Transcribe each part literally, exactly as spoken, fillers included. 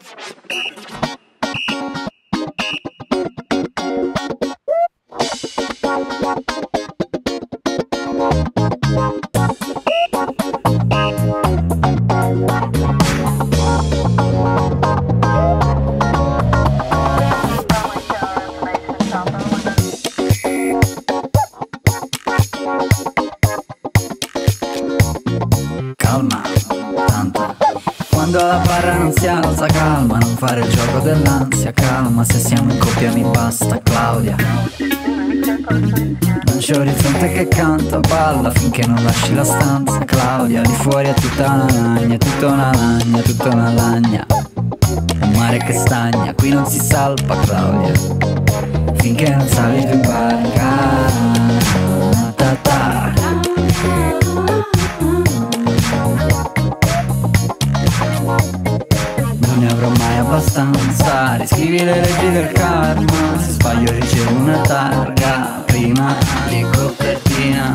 Calma, tanta. Quando la barra non si alza, calma, non fare il gioco dell'ansia, calma, se siamo in coppia mi basta, Claudia. Non c'è orizzonte che canta, balla finché non lasci la stanza, Claudia. Di fuori è tutta una lagna, tutta una lagna, tutta una lagna. Un mare che stagna, qui non si salpa, Claudia, finché non sali tu in barca. Ta ta. Non ne avrò mai abbastanza, riscrivi le leggi del karma. Se sbaglio ricevo una targa, prima di copertina.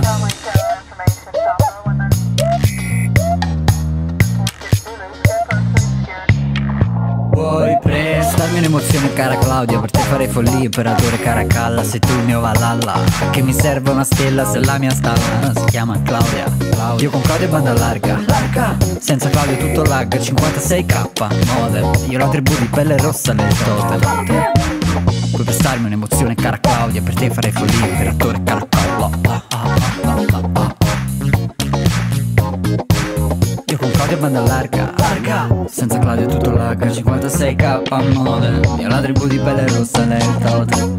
Vuoi prestarmi un'emozione cara Claudia? Per te farei follie, imperatore Caracalla. Sei tu il mio Valhalla, che mi serve una stella se la mia stalla si chiama Claudia. Claudia. Io con Claudia banda larga, larga. Senza Claudia tutto lag, cinquantasei K model. Io la tribù di pelle rossa nel totem. Puoi prestarmi un'emozione cara Claudia? Per te farei follie, imperatore Caracalla. Ah, ah, ah, ah, ah. Io con Claudia banda larga, larga. Senza Claudia tutto lag, cinquantasei K model. Io la tribù di pelle rossa nel totem.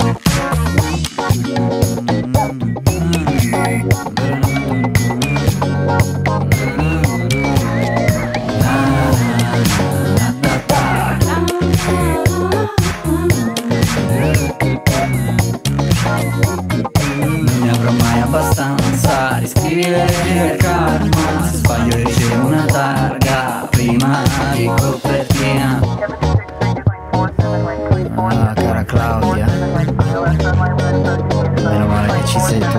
Non ne avrò mai abbastanza, riscrivi le leggi del karma. Se sbaglio ricevo una targa, prima di copertina. Ah, cara Claudia, meno male che ci sei tu.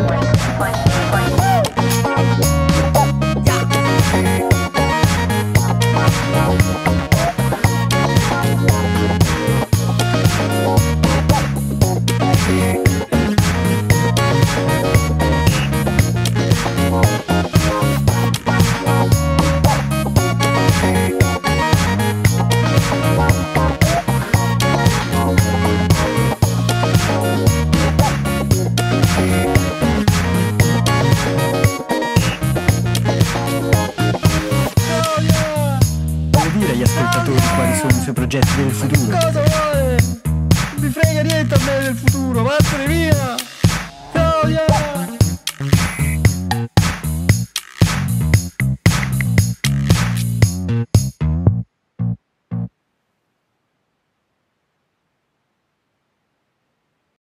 Dire agli ascoltatori quali sono i suoi progetti del futuro. Cosa vuole? Non mi frega niente a me del futuro, vattene via!